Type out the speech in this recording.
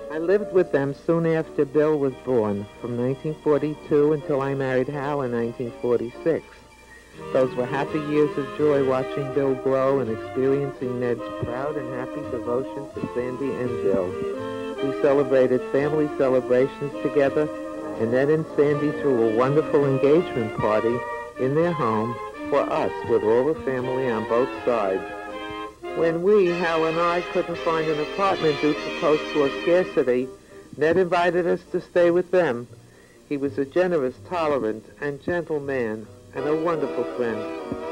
I lived with them soon after Bill was born, from 1942 until I married Hal in 1946. Those were happy years of joy watching Bill grow and experiencing Ned's proud and happy devotion to Sandy and Bill. We celebrated family celebrations together, and Ned and Sandy threw a wonderful engagement party in their home for us with all the family on both sides. When we, Hal and I, couldn't find an apartment due to post-war scarcity, Ned invited us to stay with them. He was a generous, tolerant, and gentle man, and a wonderful friend.